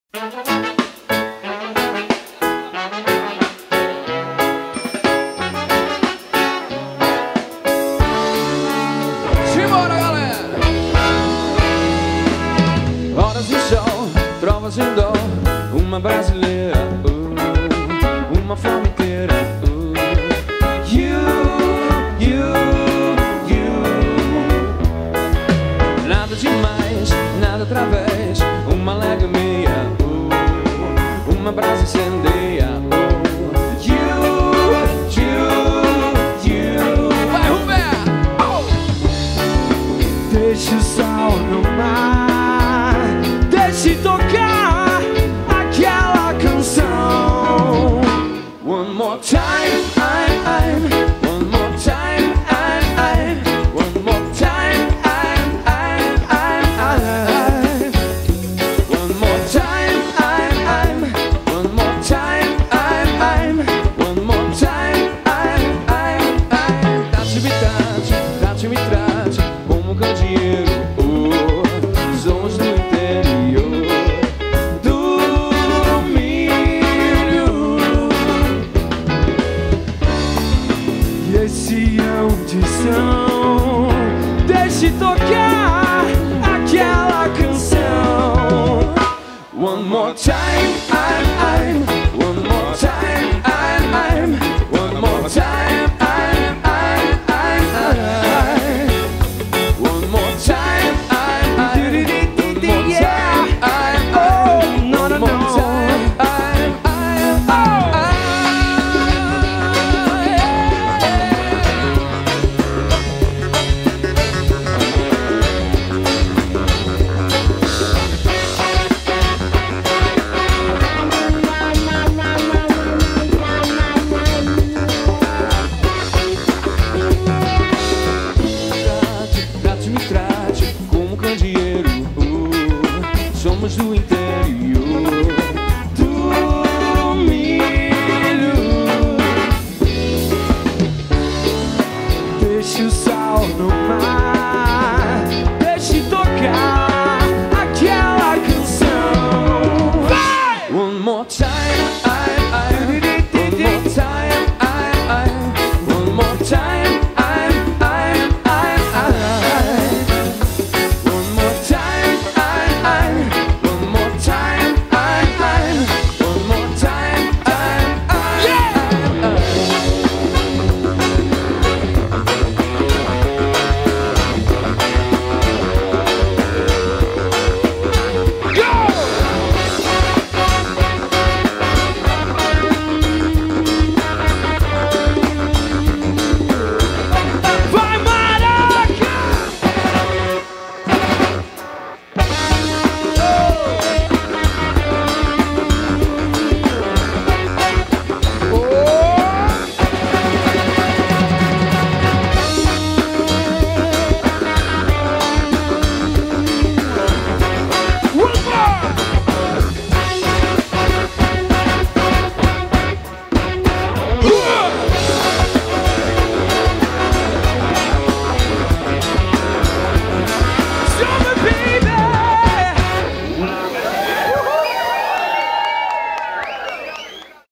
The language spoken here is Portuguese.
Simbora, galera! Horas de sol, trovas em dó, uma brasileira, uma forma inteira. You. Nada demais, nada através, uma alegria, uma brasa incendeia. Vai, Roberto! Deixe o sol no mar, deixe tocar aquela canção. One more time, one more time, one more time, one more time, one more time, one more time. Trate-me, trate como candeeiro. Somos do interior do milho. E esse é um tição, deixe tocar aquela canção. One more time, one more time, one more time, one more time, Trate-me, trate como candeeiro. Somos do interior do milho. Deixe o sol no mar,